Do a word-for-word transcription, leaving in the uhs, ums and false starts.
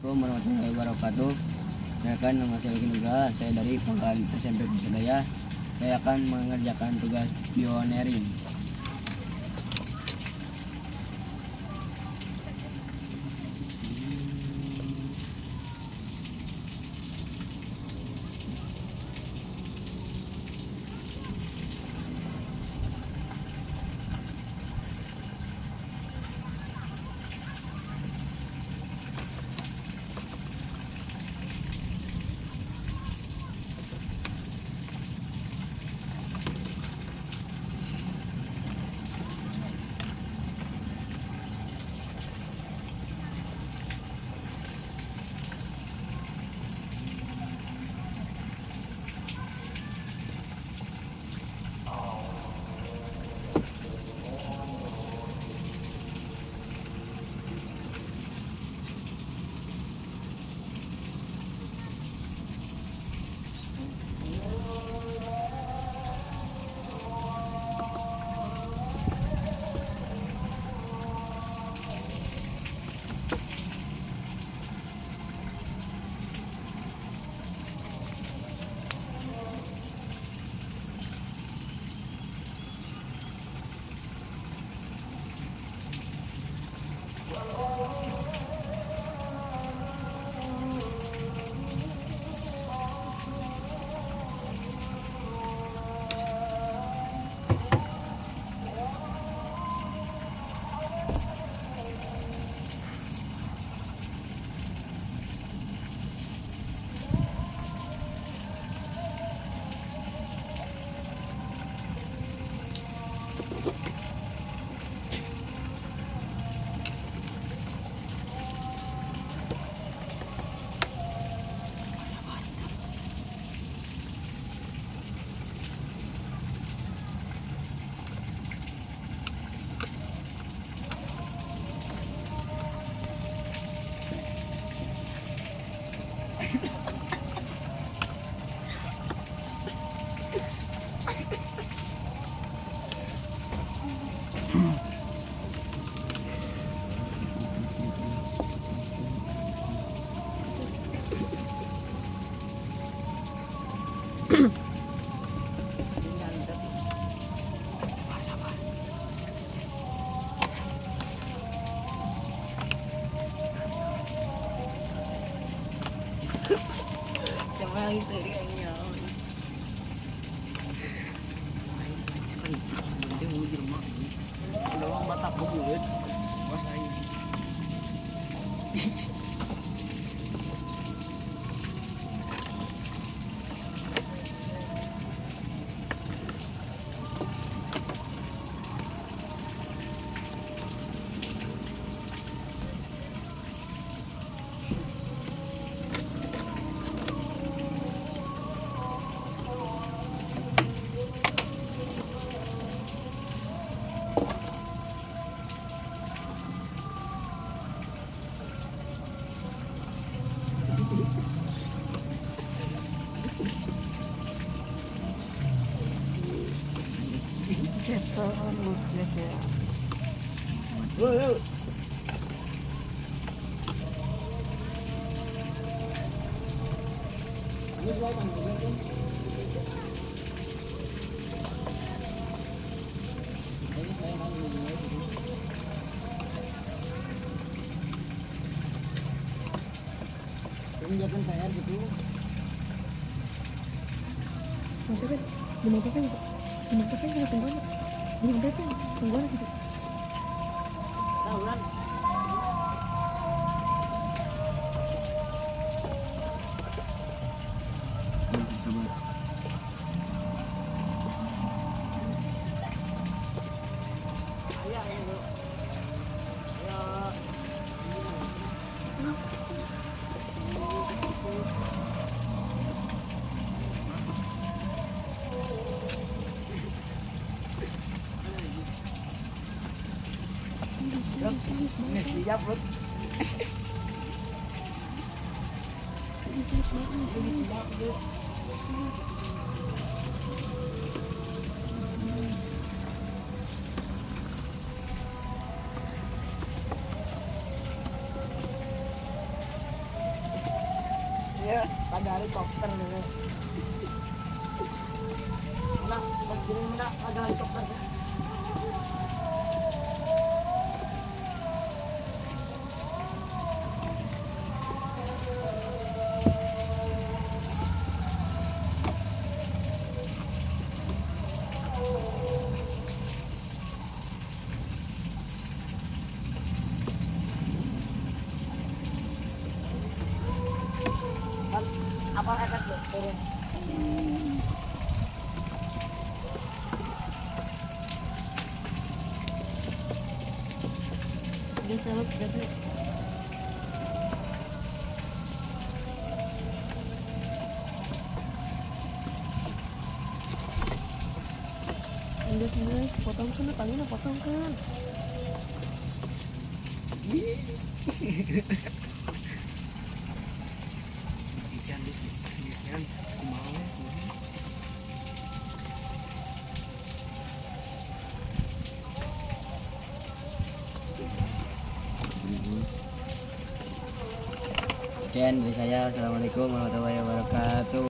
Assalamualaikum warahmatullahi wabarakatuh. Saya akan nama saya Luki Nugraha. Saya dari Pangkalan S M P Pusadaya. Saya akan mengerjakan tugas pioneering. Siapa lagi serianya? Doang batak bulut. Bos aing. Cetor lu aja. Woi. Ini gua kan juga kan. Ini saya mau mulai dulu. Ini jangan saya gitu. Nanti kan, dimana kan, dimana kan kalau tungguan, dimana kan tungguan gitu. Tahunan. Ini siap, Bro. Ini siap, Bro. Iya, ada helikopter nih. Mana, pas gini mana ada helikopter. Apa efek lu turun? Dia selalu berarti Guys, guys, potong kan, kalian potong kan. Ijan, ijan, mau. Sekian dari saya. Assalamualaikum warahmatullahi wabarakatuh.